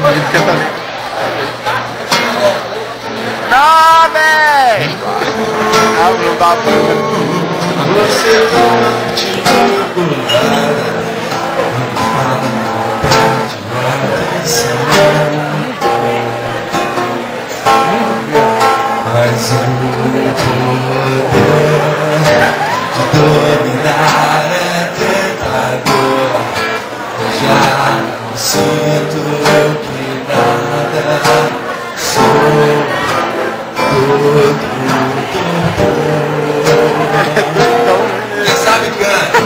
Não, véi! Não dá pra... Você pode procurar mas o poder de dominar é tentador. Já não sinto que nada sou todo. Quem sabe canta.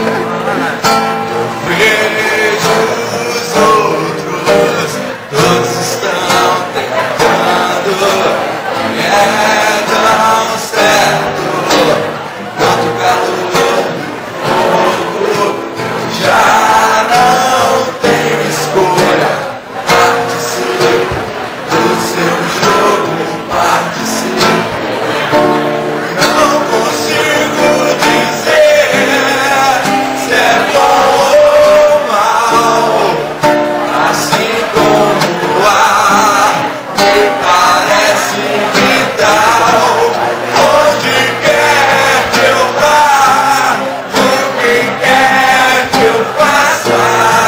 Vejo os outros, todos estão tentando. É tão certo quanto o calor do fogo. Já não tenho escolha. Participe do seu jogo, participe. Não consigo dizer se é bom ou mal, assim como o ar que parece vital. Onde quer que eu vá, o que quer que eu faça,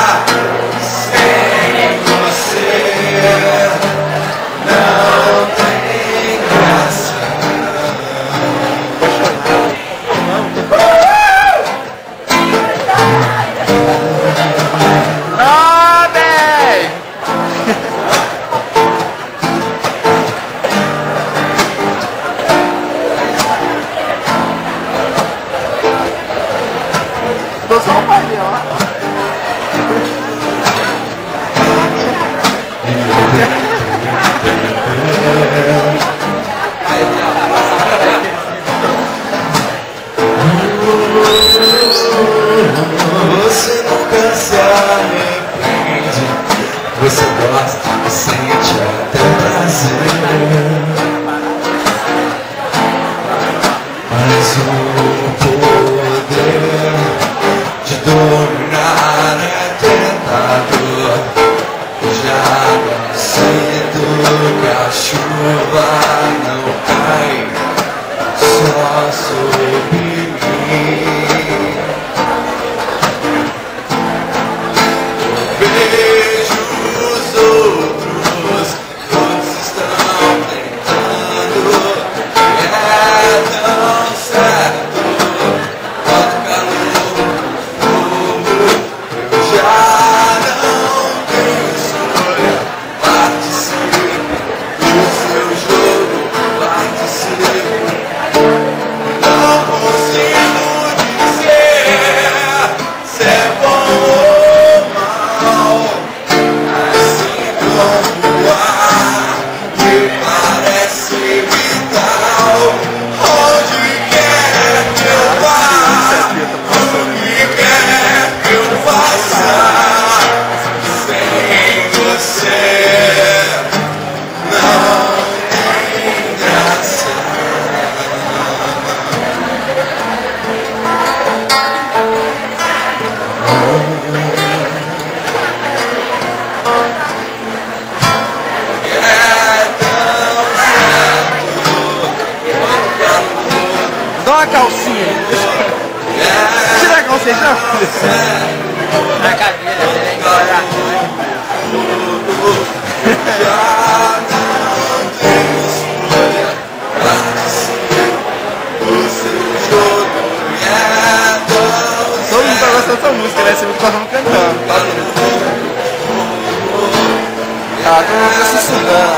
sem você não tem graça. Não, véi! Tô só um painel, ó. Você nunca se arrepende. Você gosta e sente até prazer. Mas o poder de dominar é tentador. Já não sinto que a chuva não cai só sobre mim. Vejo os outros, todos estão tentando. É tão certo quanto o calor do fogo. Eu já não tenho escolha. Participe do seu jogo, participe. Não consigo dizer se é bom ou mal, assim como o ar que parece vital. Onde quer que eu vá, o que quer que eu faça, sem você não tem graça. Dá uma calcinha. Tira a calcinha, tira a calcinha. Na cadeira, né? Todo mundo tá gostando dessa música, né? Você viu que nós vamos cantando. Ah, todo mundo tá sussurrando.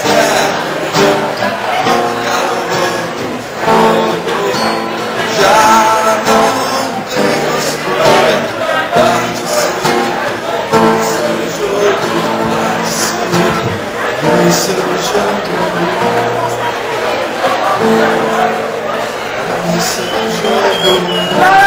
Já não tenho escolha. Participe do seu jogo, participe do seu jogo, do seu jogo.